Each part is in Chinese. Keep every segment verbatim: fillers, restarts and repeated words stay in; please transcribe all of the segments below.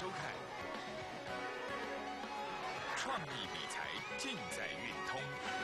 收看，创意理财尽在运通。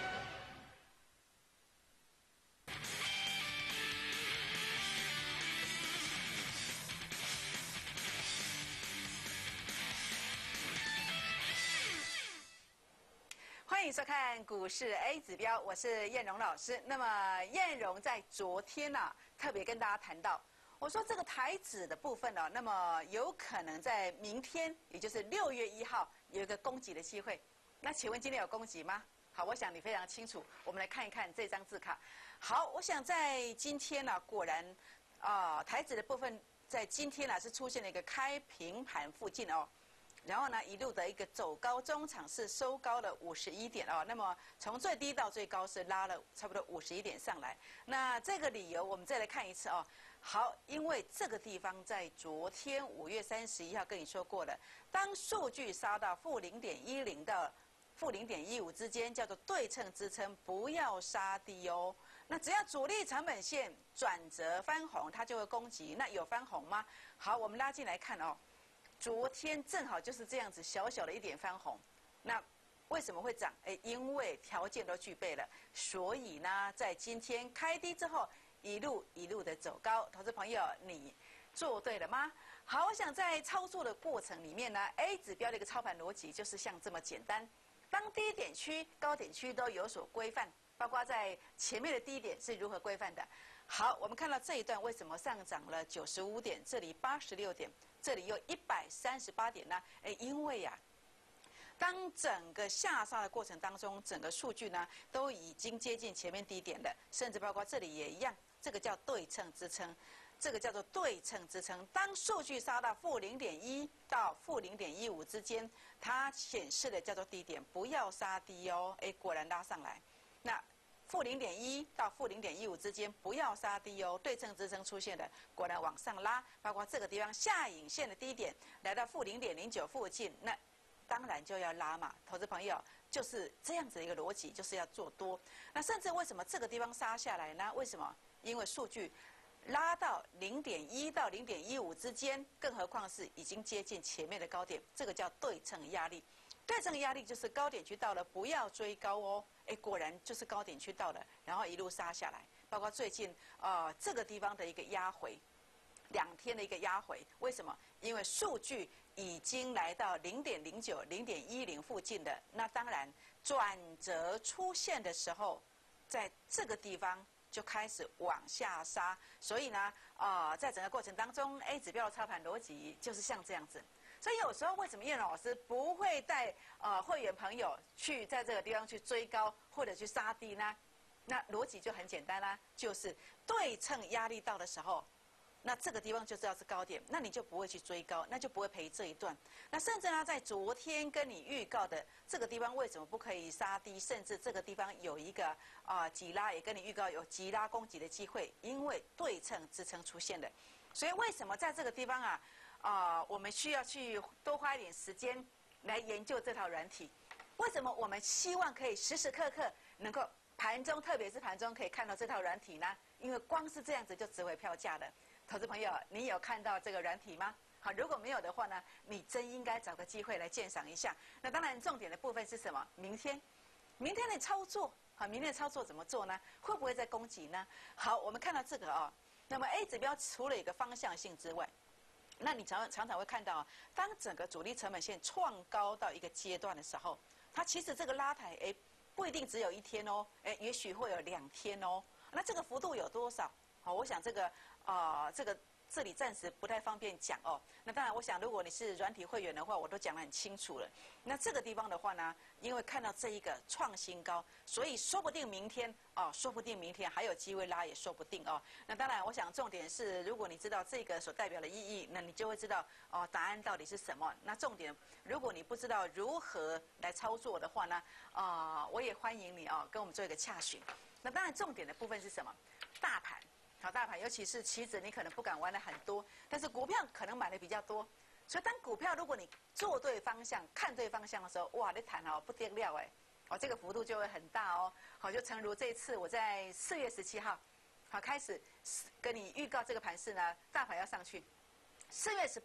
欢迎收看股市 A 指标，我是燕荣老师。那么燕荣在昨天呢、啊，特别跟大家谈到，我说这个台指的部分呢、啊，那么有可能在明天，也就是六月一号有一个攻击的机会。那请问今天有攻击吗？好，我想你非常清楚。我们来看一看这张字卡。好，我想在今天呢、啊，果然啊、呃，台指的部分在今天呢、啊、是出现了一个开平盘附近哦。然后呢，一路的一个走高，中场是收高了五十一点哦。那么从最低到最高是拉了差不多五十一点上来。那这个理由我们再来看一次哦。好，因为这个地方在昨天五月三十一号跟你说过了，当数据杀到负零点一零到负零点一五之间，叫做对称支撑，不要杀低哦。那只要主力成本线转折翻红，它就会攻击。那有翻红吗？好，我们拉进来看哦。昨天正好就是这样子，小小的一点翻红，那为什么会涨？哎，因为条件都具备了，所以呢，在今天开低之后，一路一路的走高。投资朋友，你做对了吗？好，我想在操作的过程里面呢 ，A 指标的一个操盘逻辑就是像这么简单。当低点区、高点区都有所规范，包括在前面的低点是如何规范的。好，我们看到这一段为什么上涨了九十五点，这里八十六点。这里有一百三十八点呢，哎，因为呀、啊，当整个下杀的过程当中，整个数据呢都已经接近前面低点了，甚至包括这里也一样，这个叫对称支撑，这个叫做对称支撑。当数据杀到负零点一到负零点一五之间，它显示的叫做低点，不要杀低哦，哎，果然拉上来，那。负零点一到负零点一五之间不要杀低哦，对称支撑出现了，果然往上拉，包括这个地方下影线的低点来到负零点零九附近，那当然就要拉嘛。投资朋友就是这样子的一个逻辑，就是要做多。那甚至为什么这个地方杀下来呢？为什么？因为数据拉到零点一到零点一五之间，更何况是已经接近前面的高点，这个叫对称压力。对称压力就是高点区到了，不要追高哦。哎，果然就是高点区到了，然后一路杀下来。包括最近呃这个地方的一个压回，两天的一个压回，为什么？因为数据已经来到零点零九、零点一零附近的，那当然转折出现的时候，在这个地方就开始往下杀。所以呢，呃，在整个过程当中 ，A 指标的操盘逻辑就是像这样子。所以有时候为什么燕老师不会带呃会员朋友去在这个地方去追高或者去杀低呢？那逻辑就很简单啦，就是对称压力到的时候，那这个地方就知道是高点，那你就不会去追高，那就不会赔这一段。那甚至呢，在昨天跟你预告的这个地方为什么不可以杀低，甚至这个地方有一个啊、呃、急拉，也跟你预告有急拉攻击的机会，因为对称支撑出现了。所以为什么在这个地方啊？啊、呃，我们需要去多花一点时间来研究这套软体。为什么我们希望可以时时刻刻能够盘中，特别是盘中可以看到这套软体呢？因为光是这样子就值回票价了。投资朋友，你有看到这个软体吗？好，如果没有的话呢，你真应该找个机会来鉴赏一下。那当然，重点的部分是什么？明天，明天的操作，好，明天的操作怎么做呢？会不会再攻击呢？好，我们看到这个哦。那么 A 指标除了一个方向性之外，那你常常常会看到，当整个主力成本线创高到一个阶段的时候，它其实这个拉抬，哎，不一定只有一天哦，哎，也许会有两天哦。那这个幅度有多少？好，我想这个啊、呃，这个这里暂时不太方便讲哦。那当然，我想如果你是软体会员的话，我都讲得很清楚了。那这个地方的话呢，因为看到这一个创新高，所以说不定明天哦，说不定明天还有机会拉，也说不定哦。那当然，我想重点是，如果你知道这个所代表的意义，那你就会知道哦，答案到底是什么。那重点，如果你不知道如何来操作的话呢，啊、呃，我也欢迎你哦，跟我们做一个洽询。那当然，重点的部分是什么？大盘。好，大盘，尤其是期指，你可能不敢玩的很多，但是股票可能买的比较多。所以，当股票如果你做对方向、看对方向的时候，哇，你谈哦不得了哎，哦，这个幅度就会很大哦。好，就诚如这一次我在四月十七号，好开始跟你预告这个盘势呢，大盘要上去。四月十八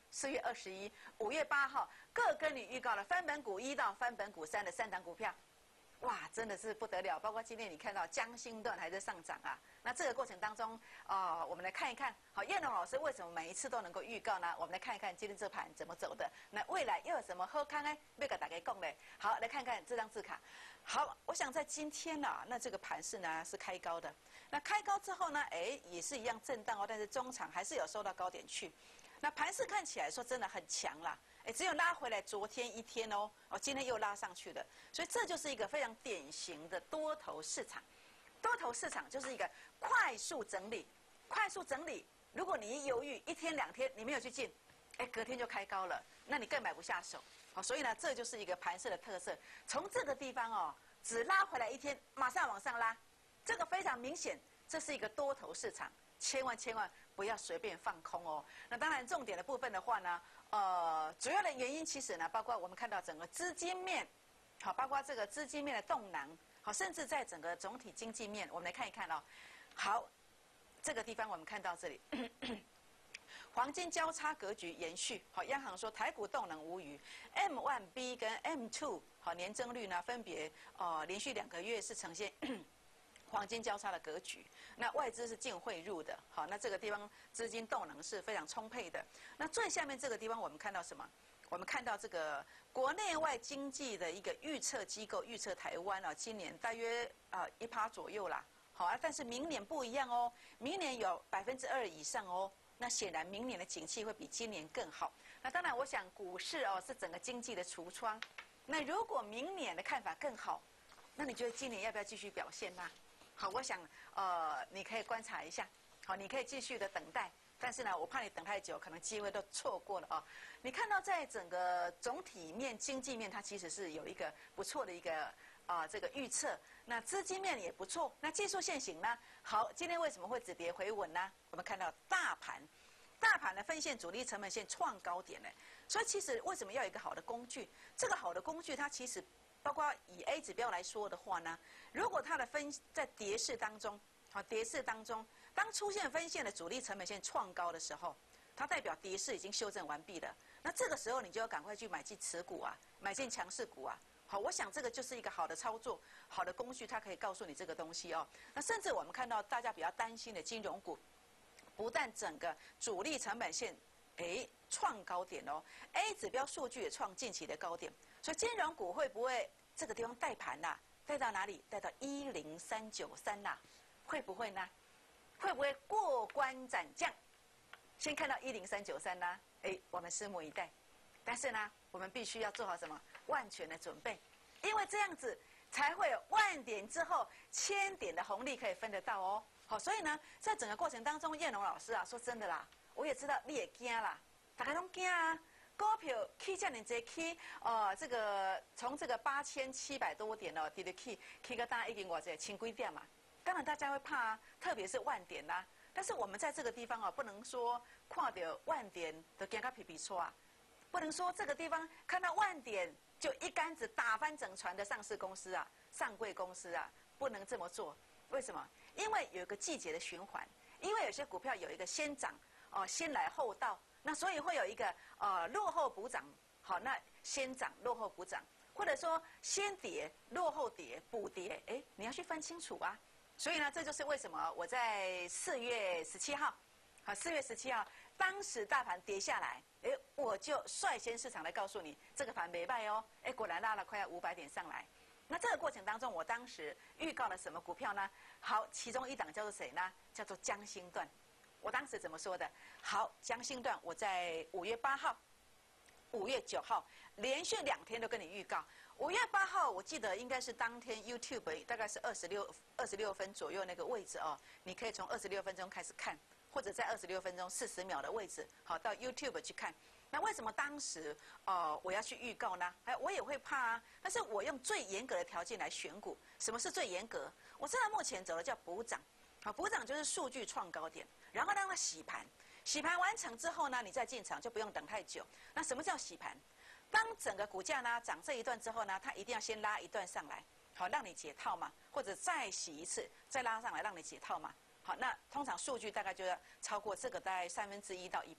四月二十一、五月八号各跟你预告了翻本股一到翻本股三的三档股票。哇，真的是不得了！包括今天你看到江心段还在上涨啊。那这个过程当中，啊、呃，我们来看一看，好，燕龙老师为什么每一次都能够预告呢？我们来看一看今天这盘怎么走的。那未来又有什么好看呢？要给大家讲嘞。好，来看看这张字卡。好，我想在今天呢、啊，那这个盘势呢是开高的。那开高之后呢，哎，也是一样震荡哦，但是中场还是有收到高点去。那盘势看起来说真的很强啦。哎，只有拉回来昨天一天哦，哦，今天又拉上去了，所以这就是一个非常典型的多头市场。多头市场就是一个快速整理，快速整理。如果你一犹豫一天两天，你没有去进，哎，隔天就开高了，那你更买不下手。好，所以呢，这就是一个盘势的特色。从这个地方哦，只拉回来一天，马上往上拉，这个非常明显，这是一个多头市场，千万千万不要随便放空哦。那当然，重点的部分的话呢。呃，主要的原因其实呢，包括我们看到整个资金面，好，包括这个资金面的动能，好，甚至在整个总体经济面，我们来看一看哦。好，这个地方我们看到这里，黄金交叉格局延续。好，央行说台股动能无虞 ，M 一 B 跟 M 二 好年增率呢分别呃连续两个月是呈现。黄金交叉的格局，那外资是净汇入的，好，那这个地方资金动能是非常充沛的。那最下面这个地方我们看到什么？我们看到这个国内外经济的一个预测机构预测台湾啊，今年大约啊一趴左右啦，好啊，但是明年不一样哦，明年有百分之二以上哦。那显然明年的景气会比今年更好。那当然，我想股市哦是整个经济的橱窗。那如果明年的看法更好，那你觉得今年要不要继续表现呢？好，我想，呃，你可以观察一下，好，你可以继续的等待，但是呢，我怕你等太久，可能机会都错过了哦。你看到在整个总体面、经济面，它其实是有一个不错的一个啊、呃、这个预测，那资金面也不错，那技术线型呢？好，今天为什么会止跌回稳呢？我们看到大盘，大盘的分线主力成本线创高点呢，所以其实为什么要有一个好的工具？这个好的工具，它其实。包括以 A 指标来说的话呢，如果它的分在跌势当中，好跌势当中，当出现分线的主力成本线创高的时候，它代表跌势已经修正完毕了。那这个时候你就要赶快去买进持股啊，买进强势股啊。好，我想这个就是一个好的操作，好的工具，它可以告诉你这个东西哦。那甚至我们看到大家比较担心的金融股，不但整个主力成本线哎创高点哦 ，A 指标数据也创近期的高点。所以金融股会不会这个地方带盘呐？带到哪里？带到一零三九三呐？会不会呢？会不会过关斩将？先看到一零三九三呢？哎，我们拭目以待。但是呢，我们必须要做好什么万全的准备，因为这样子才会有万点之后千点的红利可以分得到哦。好，所以呢，在整个过程当中，燕龙老师啊，说真的啦，我也知道你也惊啦，大家都惊啊。股票起这样子起，呃，这个从这个八千七百多点哦，直直起，起个大已经我这千几点嘛。当然大家会怕啊，特别是万点啦、啊。但是我们在这个地方哦，不能说看到万点就惊到皮皮错啊，不能说这个地方看到万点就一竿子打翻整船的上市公司啊、上柜公司啊，不能这么做。为什么？因为有一个季节的循环，因为有些股票有一个先涨哦、呃，先来后到。那所以会有一个呃落后补涨，好，那先涨落后补涨，或者说先跌落后跌补跌，哎，你要去分清楚啊。所以呢，这就是为什么我在四月十七号，好，四月十七号，当时大盘跌下来，哎，我就率先市场来告诉你，这个盘没败哦，哎，果然拉了快要五百点上来。那这个过程当中，我当时预告了什么股票呢？好，其中一档叫做谁呢？叫做江心段。我当时怎么说的？好，江心段，我在五月八号、五月九号连续两天都跟你预告。五月八号，我记得应该是当天 YouTube 大概是二十六、二十六分左右那个位置哦，你可以从二十六分钟开始看，或者在二十六分钟四十秒的位置，好到 YouTube 去看。那为什么当时呃我要去预告呢？哎，我也会怕啊，但是我用最严格的条件来选股。什么是最严格？我知道目前走的叫补涨。好，补涨就是数据创高点，然后让它洗盘，洗盘完成之后呢，你再进场就不用等太久。那什么叫洗盘？当整个股价呢涨这一段之后呢，它一定要先拉一段上来，好让你解套嘛，或者再洗一次，再拉上来让你解套嘛。好，那通常数据大概就要超过这个大概三分之一到一半。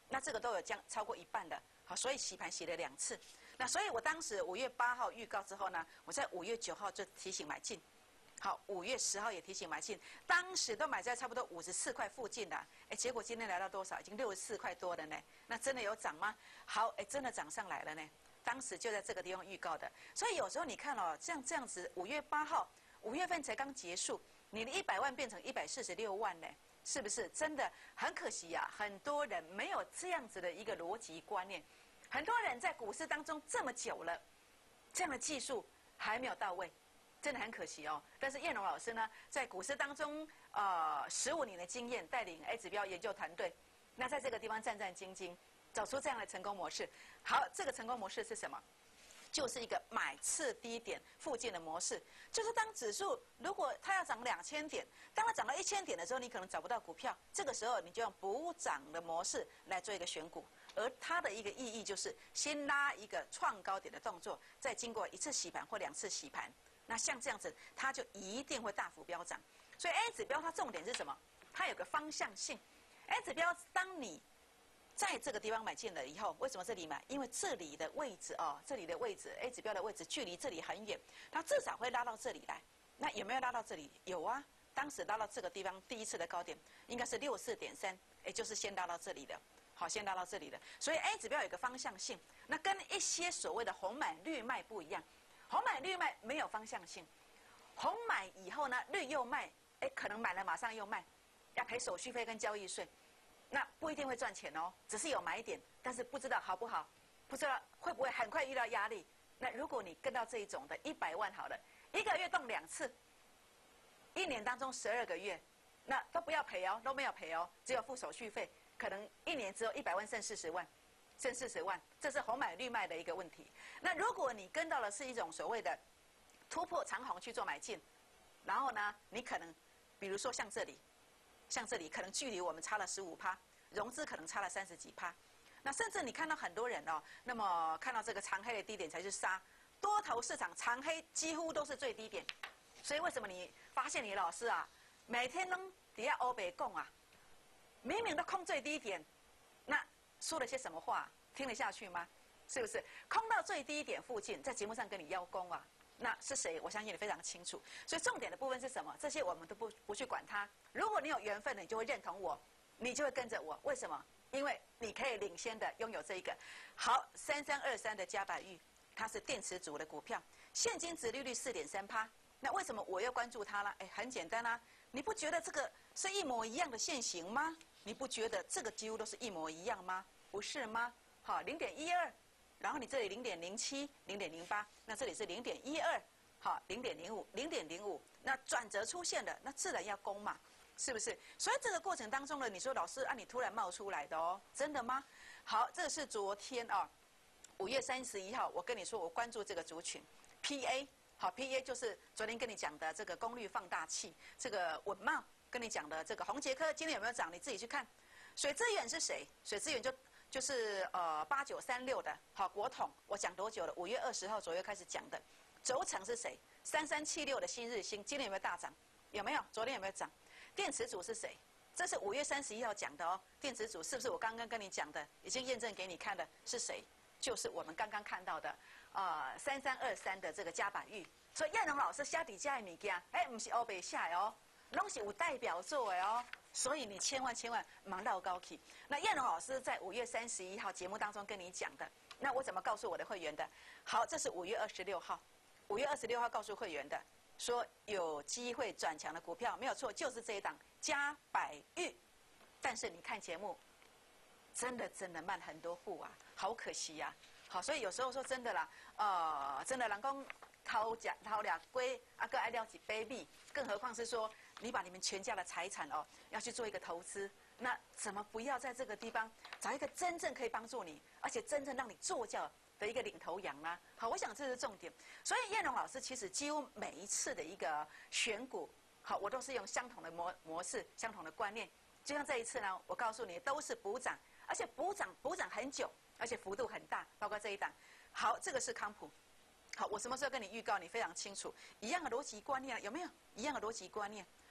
那这个都有将超过一半的，好，所以洗盘洗了两次。那所以我当时五月八号预告之后呢，我在五月九号就提醒买进，好，五月十号也提醒买进，当时都买在差不多五十四块附近的，哎，结果今天来到多少？已经六十四块多了呢。那真的有涨吗？好，哎，真的涨上来了呢。当时就在这个地方预告的，所以有时候你看哦，像这样子，五月八号，五月份才刚结束，你的一百万变成一百四十六万呢，是不是？真的很可惜呀、啊，很多人没有这样子的一个逻辑观念，很多人在股市当中这么久了，这样的技术还没有到位，真的很可惜哦。但是燕荣老师呢，在股市当中，呃，十五年的经验，带领 A 指标研究团队，那在这个地方战战兢兢。找出这样的成功模式。好，这个成功模式是什么？就是一个买次低点附近的模式。就是当指数如果它要涨两千点，当它涨到一千点的时候，你可能找不到股票，这个时候你就用补涨的模式来做一个选股。而它的一个意义就是先拉一个创高点的动作，再经过一次洗盘或两次洗盘，那像这样子，它就一定会大幅飙涨。所以 A 指标它重点是什么？它有个方向性。A 指标当你在这个地方买进了以后，为什么这里买？因为这里的位置哦，这里的位置 A 指标的位置距离这里很远，它至少会拉到这里来。那有没有拉到这里？有啊，当时拉到这个地方，第一次的高点应该是六四点三，也就是先拉到这里的。好，先拉到这里的。所以 A 指标有一个方向性，那跟一些所谓的红买绿卖不一样。红买绿卖没有方向性，红买以后呢，绿又卖，哎，可能买了马上又卖，要赔手续费跟交易税。那不一定会赚钱哦，只是有买点，但是不知道好不好，不知道会不会很快遇到压力。那如果你跟到这一种的一百万好了，一个月动两次，一年当中十二个月，那都不要赔哦，都没有赔哦，只有付手续费，可能一年只有一百万剩四十万，剩四十万，这是红买绿卖的一个问题。那如果你跟到的是一种所谓的突破长红去做买进，然后呢，你可能比如说像这里。像这里可能距离我们差了十五趴，融资可能差了三十几趴，那甚至你看到很多人哦，那么看到这个长黑的低点才去杀，多头市场长黑几乎都是最低点，所以为什么你发现你老师啊，每天都底下欧北供啊，明明都空最低点，那说了些什么话，听得下去吗？是不是空到最低点附近，在节目上跟你邀功啊？那是谁？我相信你非常清楚。所以重点的部分是什么？这些我们都不不去管它。如果你有缘分的，你就会认同我，你就会跟着我。为什么？因为你可以领先的拥有这一个。好，三三二三的嘉百玉，它是电池组的股票，现金殖利率四点三趴。那为什么我又关注它了？哎，很简单啊，你不觉得这个是一模一样的现形吗？你不觉得这个几乎都是一模一样吗？不是吗？好，零点一二。然后你这里零点零七、零点零八，那这里是零点一二，好，零点零五、零点零五，那转折出现了，那自然要攻嘛，是不是？所以这个过程当中呢，你说老师啊，你突然冒出来的哦，真的吗？好，这是昨天啊，五月三十一号，我跟你说，我关注这个族群 ，P A， 好 ，P A 就是昨天跟你讲的这个功率放大器，这个稳懋跟你讲的这个宏捷科今天有没有涨？你自己去看。水资源是谁？水资源就。就是呃八九三六的，好国统，我讲多久了？五月二十号左右开始讲的。轴承是谁？三三七六的新日兴，今天有没有大涨？有没有？昨天有没有涨？电池组是谁？这是五月三十一号讲的哦。电池组是不是我刚刚跟你讲的？已经验证给你看的是谁？就是我们刚刚看到的，呃三三二三的这个嘉百玉。所以燕荣老师下底加的物件，哎，不是欧北下的哦，拢是有代表作的哦。所以你千万千万忙到高起。那燕荣老师在五月三十一号节目当中跟你讲的，那我怎么告诉我的会员的？好，这是五月二十六号，五月二十六号告诉会员的，说有机会转强的股票，没有错，就是这一档嘉百玉。但是你看节目，真的真的慢很多步啊，好可惜呀、啊。好，所以有时候说真的啦，呃，真的人讲偷假偷俩龟，啊个爱料几杯米，更何况是说。你把你们全家的财产哦，要去做一个投资，那怎么不要在这个地方找一个真正可以帮助你，而且真正让你坐轿的一个领头羊呢？好，我想这是重点。所以燕荣老师其实几乎每一次的一个选股，好，我都是用相同的模模式、相同的观念。就像这一次呢，我告诉你都是补涨，而且补涨补涨很久，而且幅度很大，包括这一档。好，这个是康普。好，我什么时候跟你预告？你非常清楚，一样的逻辑观念有没有？一样的逻辑观念。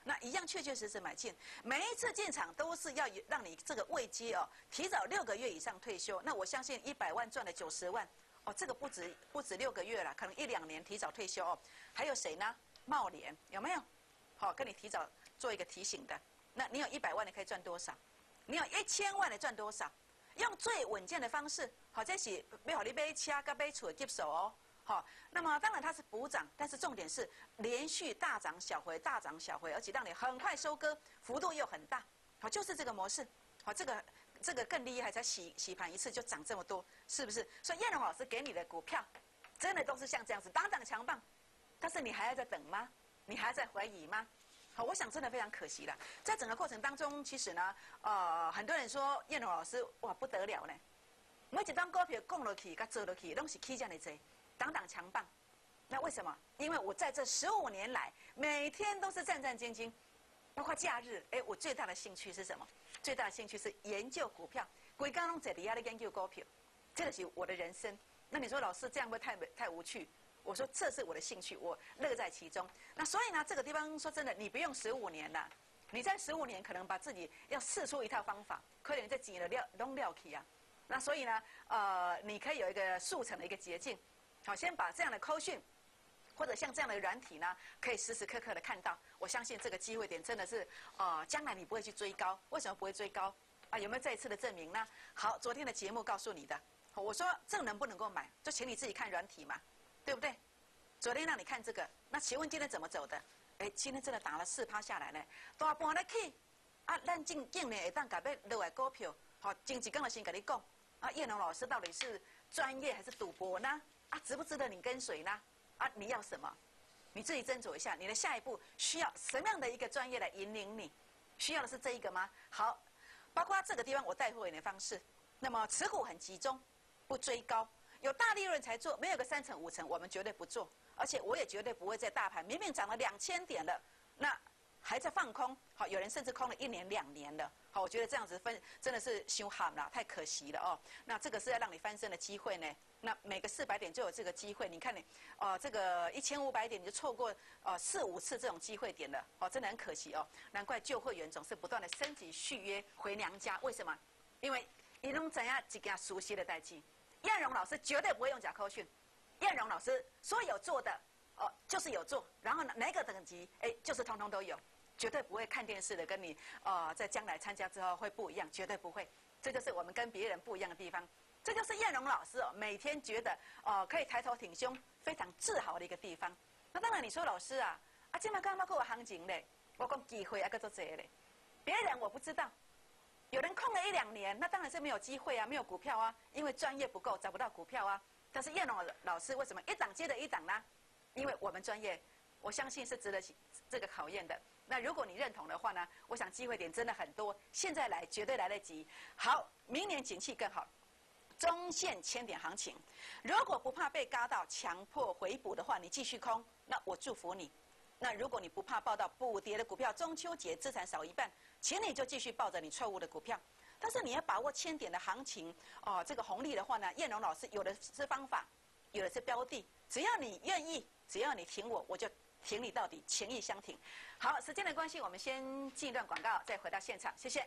那一样确确实实买进，每一次进场都是要让你这个位阶哦，提早六个月以上退休。那我相信一百万赚了九十万，哦，这个不止不止六个月了，可能一两年提早退休哦。还有谁呢？茂联有没有？好、哦，跟你提早做一个提醒的。那你有一百万，你可以赚多少？你有一千万，你赚多少？用最稳健的方式，好，这是要你买车跟买厝的接手哦。好，那么当然它是补涨，但是重点是连续大涨小回，大涨小回，而且让你很快收割，幅度又很大。好，就是这个模式。好，这个这个更厉害，才洗洗盘一次就涨这么多，是不是？所以燕荣老师给你的股票，真的都是像这样子，当当强棒。但是你还要在等吗？你还在怀疑吗？好，我想真的非常可惜了。在整个过程当中，其实呢，呃，很多人说燕荣老师哇不得了呢，每一张股票供落去，甲做落去，拢是起这样的多。档档强棒，那为什么？因为我在这十五年来，每天都是战战兢兢，包括假日。哎，我最大的兴趣是什么？最大的兴趣是研究股票，规工拢在底下咧研究股票，这个是我的人生。那你说老师这样会太太无趣？我说这是我的兴趣，我乐在其中。那所以呢，这个地方说真的，你不用十五年啦，你在十五年可能把自己要试出一套方法，可能这几年的料拢料起啊。那所以呢，呃，你可以有一个速成的一个捷径。好，先把这样的扣讯，或者像这样的软体呢，可以时时刻刻的看到。我相信这个机会点真的是，呃，将来你不会去追高。为什么不会追高？啊，有没有再一次的证明呢？好，昨天的节目告诉你的，我说这能不能够买，就请你自己看软体嘛，对不对？昨天让你看这个，那请问今天怎么走的？哎，今天真的打了四趴下来呢，大盘咧起，啊，咱竟竟然会当改变落来股票，好，前几天就先跟你讲，啊，叶龙老师到底是专业还是赌博呢？啊，值不值得你跟随呢？啊，你要什么？你自己斟酌一下，你的下一步需要什么样的一个专业来引领你？需要的是这一个吗？好，包括这个地方我带会员的方式，那么持股很集中，不追高，有大利润才做，没有个三成五成，我们绝对不做，而且我也绝对不会在大盘明明涨了两千点了，那还在放空，好，有人甚至空了一年两年了。好，我觉得这样子分真的是凶悍啦，太可惜了哦。那这个是要让你翻身的机会呢。那每个四百点就有这个机会，你看你，呃，这个一千五百点你就错过呃四五次这种机会点了，哦，真的很可惜哦。难怪旧会员总是不断的升级续约回娘家，为什么？因为一拢怎样几件熟悉的代际。燕荣老师绝对不会用假扣讯，燕荣老师说有做的，哦，就是有做，然后呢哪个等级，哎，就是通通都有。绝对不会看电视的，跟你呃在将来参加之后会不一样，绝对不会。这就是我们跟别人不一样的地方。这就是燕荣老师哦，每天觉得呃可以抬头挺胸，非常自豪的一个地方。那当然你说老师啊，啊今麦刚刚给我行情嘞，我讲机会啊个做这嘞，别人我不知道，有人空了一两年，那当然是没有机会啊，没有股票啊，因为专业不够，找不到股票啊。但是燕荣老师为什么一档接着一档呢？因为我们专业，我相信是值得这个考验的。那如果你认同的话呢，我想机会点真的很多，现在来绝对来得及。好，明年景气更好，中线千点行情，如果不怕被嘎到强迫回补的话，你继续空，那我祝福你。那如果你不怕抱到补跌的股票，中秋节资产少一半，请你就继续抱着你错误的股票。但是你要把握千点的行情哦，这个红利的话呢，燕荣老师有的是方法，有的是标的，只要你愿意，只要你挺我，我就挺你到底，情义相挺。好，时间的关系，我们先进一段广告，再回到现场，谢谢。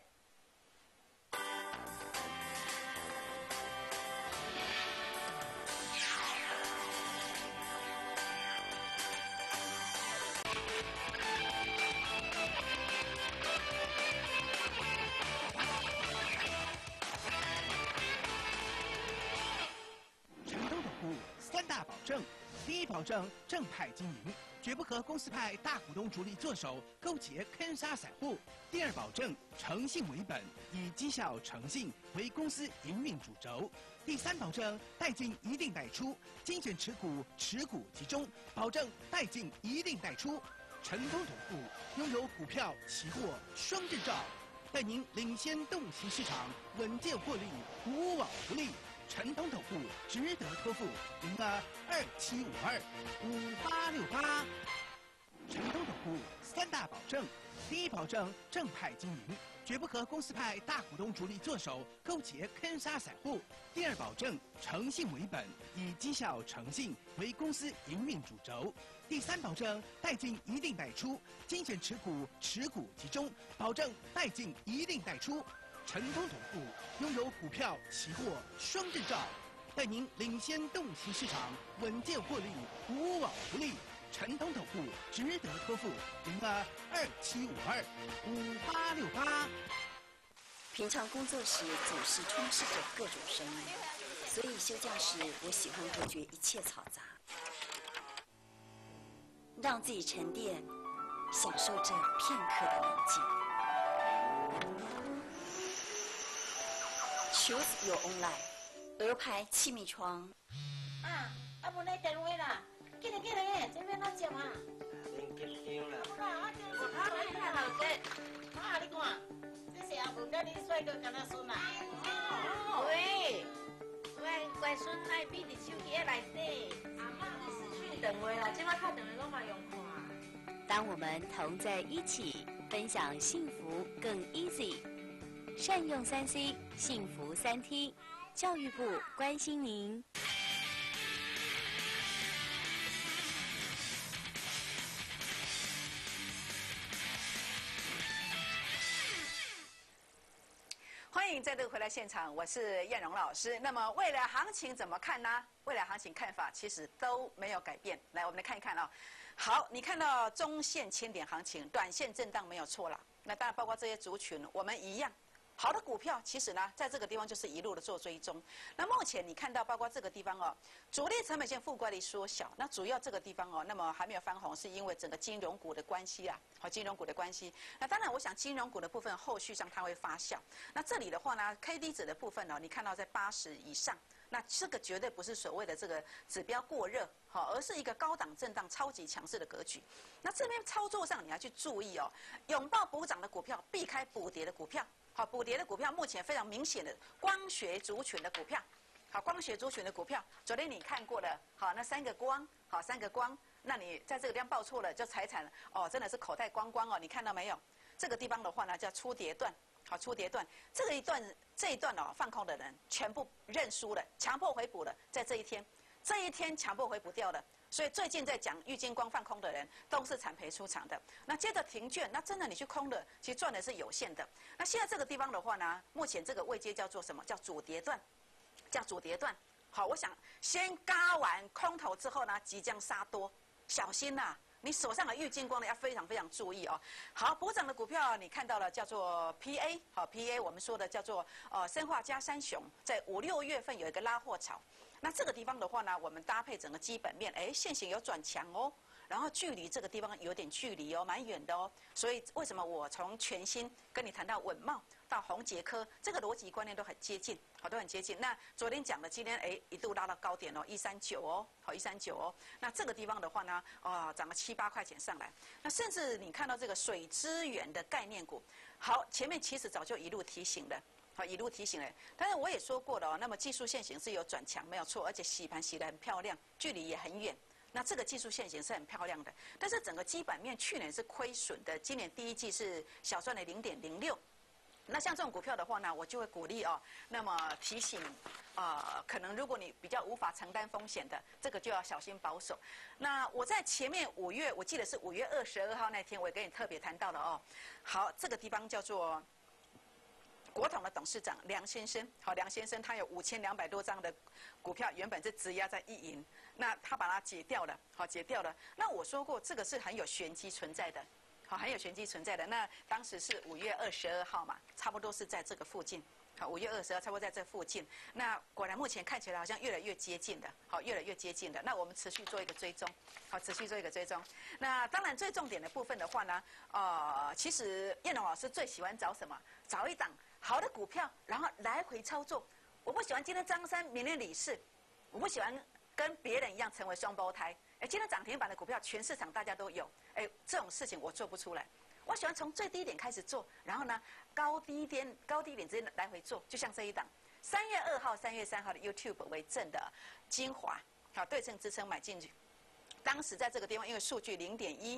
成功巩固三大保证：第一，保证正派经营，绝不和公司派大股东主力做手，勾结坑杀散户；第二，保证诚信为本，以绩效诚信为公司营运主轴；第三，保证带进一定带出，精选持股，持股集中，保证带进一定带出。成功巩固拥有股票、期货双证照，带您领先洞悉市场，稳健获利，无往不利。成功投顾值得托付零二二七五二五八六八。成功投顾三大保证：第一，保证正派经营， 绝不和公司派大股东主力做手，勾结坑杀散户。第二，保证诚信为本，以绩效诚信为公司营运主轴。第三，保证带进一定带出，精选持股，持股集中，保证带进一定带出。陈通统富拥有股票、期货双证照，带您领先洞悉市场，稳健获利，无往不利。陈通统富值得托付，零二二七五二五八六八。 平常工作时总是充斥着各种声音，所以休假时我喜欢隔绝一切嘈杂，让自己沉淀，享受这片刻的宁静。Choose your own life， 鹅牌气密窗。 啊，啊无你电话啦，紧来紧来，这边哪接啊？ 恁结伤啦。 啊，我看你看头家，啊你看，这是阿文甲你帅哥干那孙啊？喂，乖乖孙爱比伫手机内底，阿妈你失去电话啦，即摆打电话拢嘛用看。 当我们同在一起，分享幸福更 easy。善用三 C， 幸福三 T， 教育部关心您。 欢迎再度回来现场，我是燕荣老师。那么未来行情怎么看呢？未来行情看法其实都没有改变。来，我们来看一看啊。好，你看到中线千点行情，短线震荡没有错了。那当然包括这些族群，我们一样。好的股票，其实呢，在这个地方就是一路的做追踪。那目前你看到，包括这个地方哦，主力成本线负乖离缩小。那主要这个地方哦，那么还没有翻红，是因为整个金融股的关系啊，好，金融股的关系。那当然，我想金融股的部分后续上它会发酵。那这里的话呢 ，K D 值的部分呢、哦，你看到在八十以上。那这个绝对不是所谓的这个指标过热，好，而是一个高档震荡、超级强势的格局。那这边操作上你要去注意哦，拥抱补涨的股票，避开补跌的股票。好，补跌的股票目前非常明显的光学族群的股票，好，光学族群的股票，昨天你看过的，好，那三个光，好，三个光，那你在这个地方报错了，就财产了，哦，真的是口袋光光哦，你看到没有？这个地方的话呢，叫出跌段。好，出跌段这个一段这一段哦，放空的人全部认输了，强迫回补了，在这一天，这一天强迫回补掉了。所以最近在讲玉金光放空的人都是惨赔出场的。那接着停券，那真的你去空的，其实赚的是有限的。那现在这个地方的话呢，目前这个位阶叫做什么？叫主跌段，叫主跌段。好，我想先嘎完空头之后呢，即将杀多，小心呐、啊。你手上的玉金光呢要非常非常注意哦。好，补涨的股票你看到了，叫做 P A， 好 P A 我们说的叫做呃生化加三雄，在五六月份有一个拉货潮。那这个地方的话呢，我们搭配整个基本面，哎，线型有转强哦，然后距离这个地方有点距离哦，蛮远的哦。所以为什么我从全新跟你谈到稳懋到宏捷科，这个逻辑观念都很接近，好，都很接近。那昨天讲的，今天哎一度拉到高点哦，一三九哦，好一三九哦。那这个地方的话呢，哦涨了七八块钱上来。那甚至你看到这个水资源的概念股，好，前面其实早就一路提醒了。好，一路提醒了，但是我也说过了哦，那么技术线型是有转强，没有错，而且洗盘洗得很漂亮，距离也很远。那这个技术线型是很漂亮的，但是整个基本面去年是亏损的，今年第一季是小赚了零点零六。那像这种股票的话呢，我就会鼓励哦，那么提醒，呃，可能如果你比较无法承担风险的，这个就要小心保守。那我在前面五月，我记得是五月二十二号那天，我也跟你特别谈到了哦。好，这个地方叫做。国统的董事长梁先生，好，梁先生他有五千两百多张的股票，原本是质押在一银，那他把它解掉了，好，解掉了。那我说过，这个是很有玄机存在的，好，很有玄机存在的。那当时是五月二十二号嘛，差不多是在这个附近，好，五月二十二差不多在这附近。那果然目前看起来好像越来越接近的，好，越来越接近的。那我们持续做一个追踪，好，持续做一个追踪。那当然最重点的部分的话呢，呃，其实燕龙老师最喜欢找什么？找一档。好的股票，然后来回操作。我不喜欢今天张三，明天李四，我不喜欢跟别人一样成为双胞胎。哎，今天涨停板的股票，全市场大家都有。哎，这种事情我做不出来。我喜欢从最低点开始做，然后呢，高低点高低点之间来回做，就像这一档，三月二号、三月三号的 YouTube 为正的精华，好，对称支撑买进去。当时在这个地方，因为数据零点一。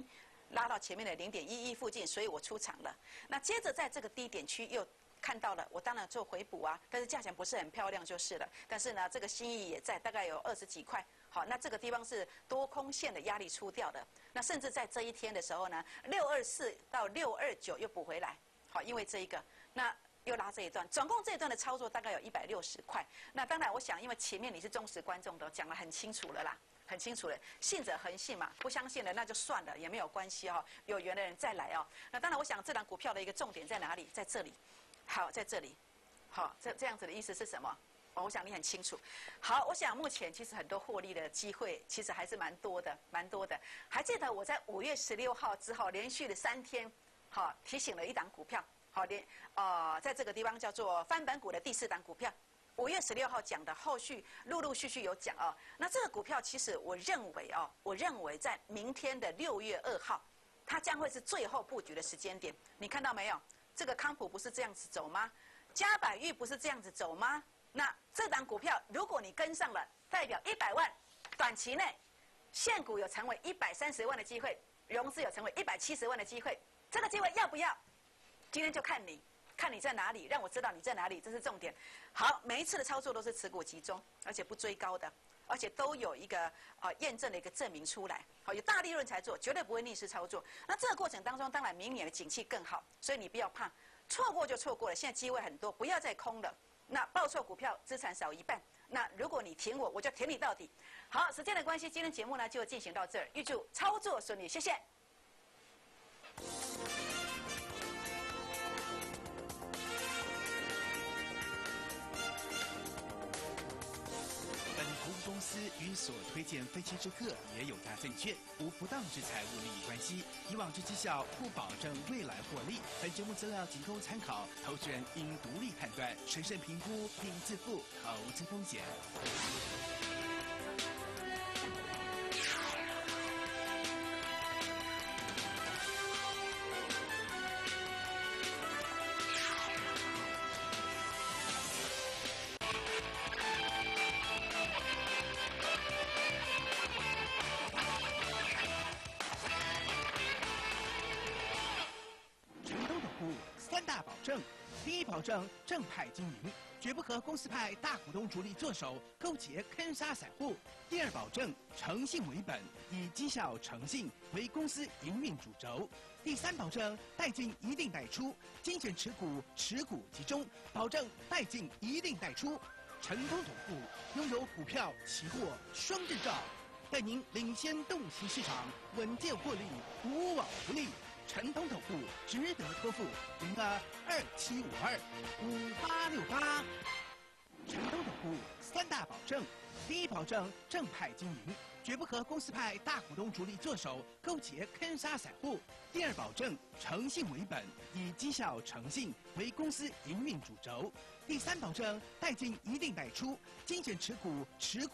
拉到前面的零点一一附近，所以我出场了。那接着在这个低点区又看到了，我当然做回补啊，但是价钱不是很漂亮就是了。但是呢，这个心意也在，大概有二十几块。好，那这个地方是多空线的压力出掉的。那甚至在这一天的时候呢，六二四到六二九又补回来。好，因为这一个，那又拉这一段，总共这一段的操作大概有一百六十块。那当然，我想因为前面你是忠实观众的，讲得很清楚了啦。很清楚了，信者恒信嘛，不相信的那就算了，也没有关系哦。有缘的人再来哦。那当然，我想这档股票的一个重点在哪里？在这里，好，在这里，好，这这样子的意思是什么？哦，我想你很清楚。好，我想目前其实很多获利的机会其实还是蛮多的，蛮多的。还记得我在五月十六号之后连续的三天，好提醒了一档股票，好连呃在这个地方叫做翻版股的第四档股票。五月十六号讲的，后续陆陆续续有讲哦。那这个股票其实我认为哦，我认为在明天的六月二号，它将会是最后布局的时间点。你看到没有？这个康普不是这样子走吗？嘉百玉不是这样子走吗？那这档股票如果你跟上了，代表一百万，短期内现股有成为一百三十万的机会，融资有成为一百七十万的机会，这个机会要不要？今天就看你。看你在哪里，让我知道你在哪里，这是重点。好，每一次的操作都是持股集中，而且不追高的，而且都有一个呃验证的一个证明出来。好，有大利润才做，绝对不会逆势操作。那这个过程当中，当然明年的景气更好，所以你不要怕，错过就错过了。现在机会很多，不要再空了。那报错股票，资产少一半。那如果你挺我，我就挺你到底。好，时间的关系，今天节目呢就进行到这儿，预祝操作顺利，谢谢。 公司与所推荐分期之客也有大证券，无不当之财务利益关系。以往之绩效不保证未来获利。本节目资料仅供参考，投资人应独立判断、审慎评估并自负投资风险。第一，保证正派经营，绝不和公司派大股东主力做手勾结坑杀散户；第二，保证诚信为本，以绩效诚信为公司营运主轴；第三，保证带进一定带出，精选持股，持股集中，保证带进一定带出。成功投顾拥有股票、期货双证照，带您领先洞悉市场，稳健获利，无往不利。陈通投顾值得托付，零二二七五二五八六八。陈通投顾三大保证：第一，保证正派经营，绝不和公司派大股东主力做手勾结坑杀散户；第二，保证诚信为本，以绩效诚信为公司营运主轴；第三，保证带进一定带出，精选持股，持股